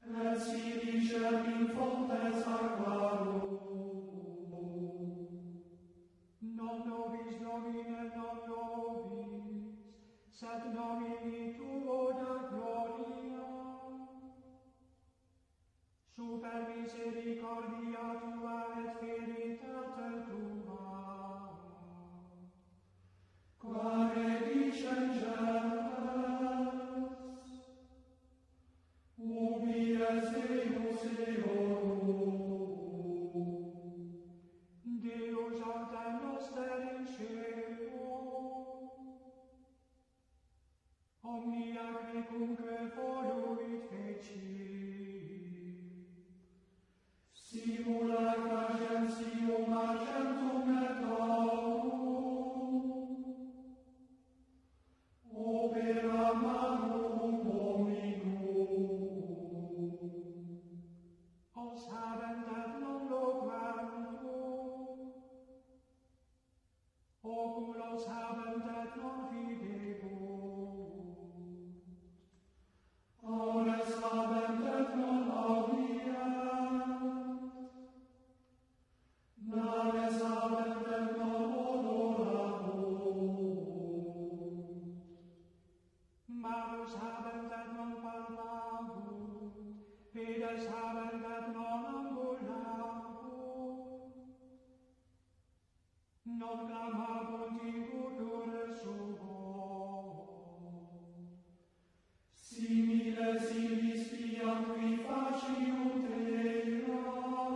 et si discet in fontes aquarum. Non nobis Domine, non nobis, sed nomini tuo da gloria. Super misericordia tua et veritate tua. Quare dicendas, ubi es Deus Deorum, Deus alta noster in cielo, omnia quicunque voluit feci. simula gentium argentum et aurum, opera magnum Dominum. Os habent et non loquantur, oculos habent et non videbunt, Aures habent et non audiant, naves habent et non odorabunt, manus habent et non palpabunt, pedes habent et non ambulabunt, non clamabunt in culture suo. similes illis fiam qui faciunt eira,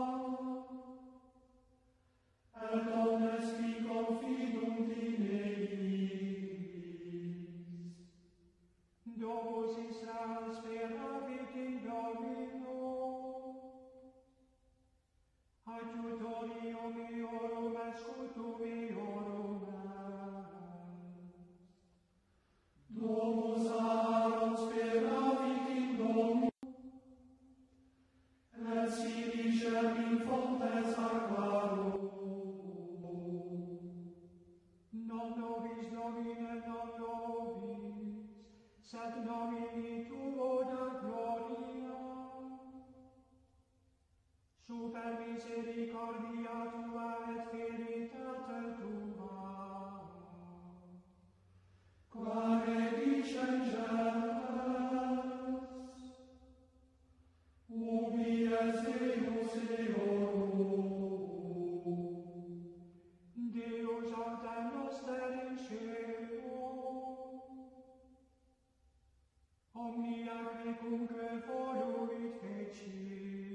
et omnes qui confidunt in eis. Domus Israel speravit in Domino, adjutorium eorum et scutum eorum est. Domus Aaron speravit in Dominum, et si discet in fontes aquarum. Non nobis Domine, non nobis, sed nomini tuo da gloria. Super misericordia tua et veritate tua. Quare dicendas, ubi es Deus Deorum, Deus alta noster in cielo, omnia quicunque voluit feci.